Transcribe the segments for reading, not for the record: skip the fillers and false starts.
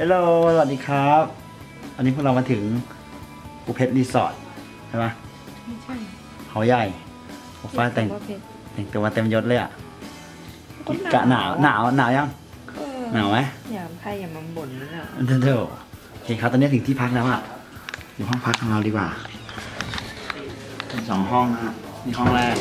ฮัลโหลสวัสดีครับอันนี้พวกเรามาถึงภูเพชรรีสอร์ทใช่ไหมไม่ใช่เขาใหญ่ผมฟ้าแต่งตัวเต็มยศเลยอ่ะกะหนาวยังหนาวไหมอย่าใครอย่ามาบ่นนะเดี๋ยวโอเคครับตอนนี้ถึงที่พักแล้วอ่ะอยู่ห้องพักของเราดีกว่า2 ห้องนะฮะนี่ห้องแรก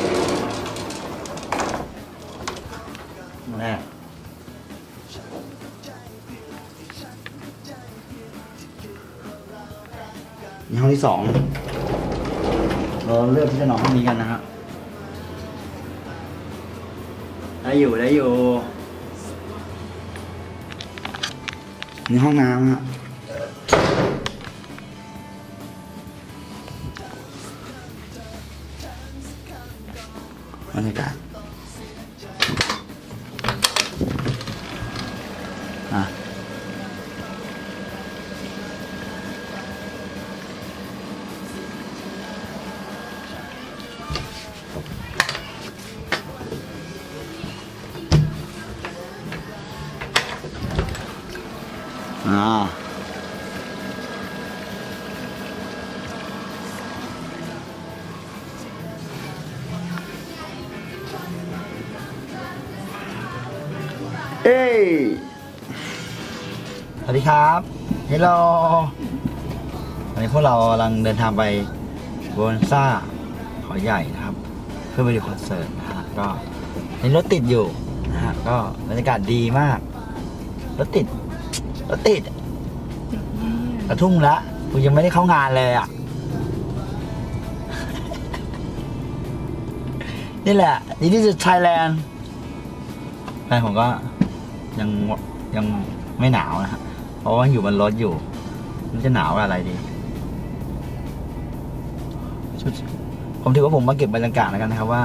นี่ห้องที่2เราเลือกที่จะนอนห้องนี้กันนะฮะได้อยู่นี่ห้องน้ำฮะบรรยากาศเอ้ยสวัสดีครับฮัลโหลวันนี้พวกเรากำลังเดินทางไปโบนัสซ่าเขาใหญ่นะครับเพื่อไปดูคอนเสิร์ตนะฮะก็ในรถติดอยู่นะฮะก็บรรยากาศดีมากรถติดกระทุ่งละกูยังไม่ได้เข้างานเลยอ่ะนี่แหละนี่ที่สุดไทยแลนด์แฟนผมก็ยังไม่หนาวนะฮะเพราะว่าอยู่บนรถอยู่มันจะหนาวอะไรดีผมถือว่าผมมาเก็บบรรยากาศแล้วกันนะครับว่า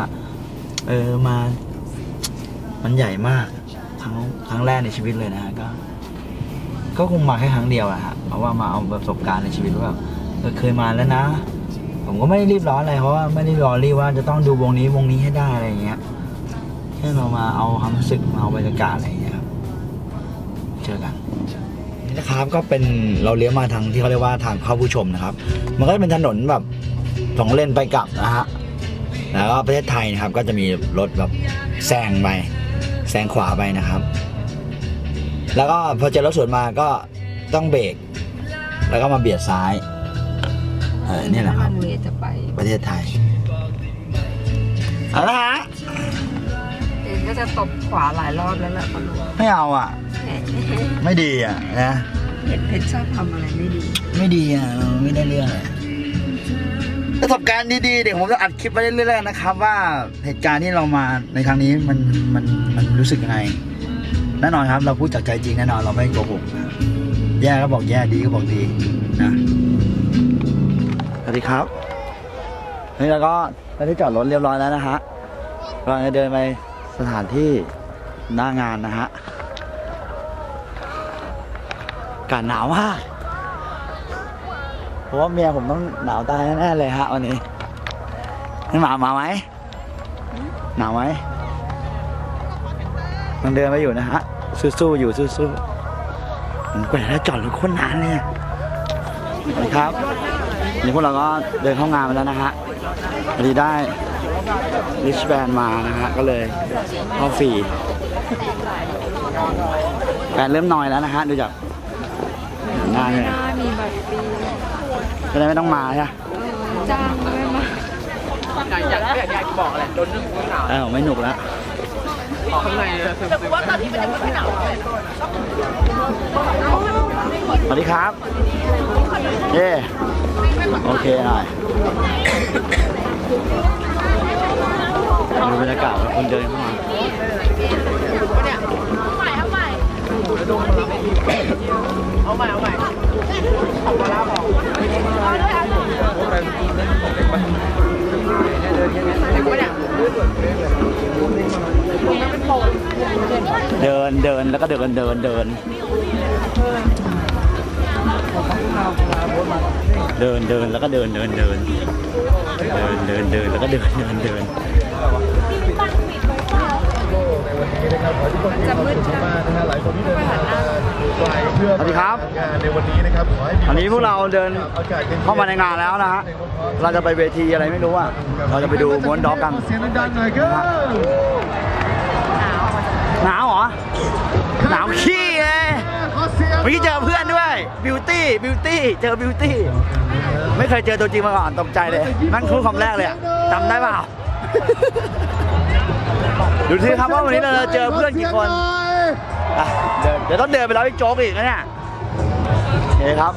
มันใหญ่มากครั้งแรกในชีวิตเลยนะฮะก็คงมาแค่ครั้งเดียวแหละฮะเพราะว่ามาเอาประสบการณ์ในชีวิตว่าเคยมาแล้วนะผมก็ไม่ได้รีบร้อนอะไรเพราะว่าไม่ได้รอรีบว่าจะต้องดูวงนี้ให้ได้อะไรอย่างเงี้ยแค่เรามาเอาความรู้สึกมาเอาบรรยากาศอะไรอย่างเงี้ยครับเจอกันนี่นะครับก็เป็นเราเลี้ยวมาทางที่เขาเรียกว่าทางเข้าผู้ชมนะครับมันก็จะเป็นถนนแบบ2 เลนไปกลับนะฮะแล้วก็ประเทศไทยนะครับก็จะมีรถแบบแซงขวาไปนะครับแล้วก็พอเจอรถสวนมาก็ต้องเบรกแล้วก็มาเบียดซ้ายนี่แหละครับประเทศไทยเอาละฮะก็จะตบขวาหลายรอบแล้วแหละไม่เอาอ่ะไม่ดีอ่ะนะเพชรชอบทำอะไรไม่ดีอ่ะไม่ได้เรื่องเลยประสบการณ์ดีๆเดี๋ยวผมจะอัดคลิปไปเรื่อยๆนะครับว่าเหตุการณ์ที่เรามาในครั้งนี้มันรู้สึกยังไงแน่นอนครับเราพูดจากใจจริงแน่นอนเราไม่โกหกนะแย่ก็บอกแย่ดีก็บอกดีนะสวัสดีครับนี่เราก็ได้ที่จอดรถเรียบร้อยแล้วนะฮะเราจะเดินไปสถานที่หน้างานนะฮะอากาศหนาวมากเพราะว่าเมียผมต้องหนาวตายแน่เลยฮะวันนี้นี่มาไหมหนาวไหมมันเดินไปอยู่นะฮะสู้ๆอยู่สู้ๆผมกว่าจะจอดรถโคตรนานเลยนะครับนี่พวกเราก็เดินเข้างานไปแล้วนะฮะพอดีได้ริชแบนมานะฮะก็เลยเข้าฟรีแบนเริ่มน้อยแล้วนะฮะดูจากหน้าเนี่ยมีบัตรฟรีจะได้ไม่ต้องมาใช่ไหมจ้างไม่มาอยากบอกอะไรโดนเรื่องหนาวไม่หนุกแล้วข้างในแต่ว่าตอนที่มันยังไม่หนาวสวัสดีครับโอเคหน่อยดูบรรยากาศคนเดินเข้ามาเอาใหม่ของมาล่าบอกเดินแล้วก็เดินแล้วก็เดินแล้วก็เดินแล้วก็เดินจะมืดนะไปหันหน้าไกลเพื่อสวัสดีครับงานในวันนี้นะครับขอให้มีอันนี้พวกเราเดินเข้ามาในงานแล้วนะฮะเราจะไปเวทีอะไรไม่รู้อ่ะเราจะไปดูม้วนด็อกกันเสียงดังๆหน่อยครับหนาวเหรอหนาวขี้เลยขอเสียงเมื่อกี้เจอเพื่อนด้วยบิวตี้เจอบิวตี้ไม่เคยเจอตัวจริงมาก่อนตกใจเลยนั่นคือคำแรกเลยอะจำได้เปล่า ดูสิครับว่าวันนี้เราจะเจอเพื่อนกี่คนอ่ะเดี๋ยวต้องเดินไปรอพี่โจ๊กอีกนะเนี่ยโอเคครับ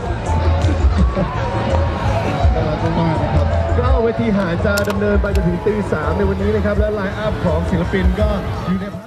น่ารักมากนะครับก็เวทีหาจะดำเนินไปจนถึงตี 3ในวันนี้นะครับและไลน์อัพของศิลปินก็อยู่ใน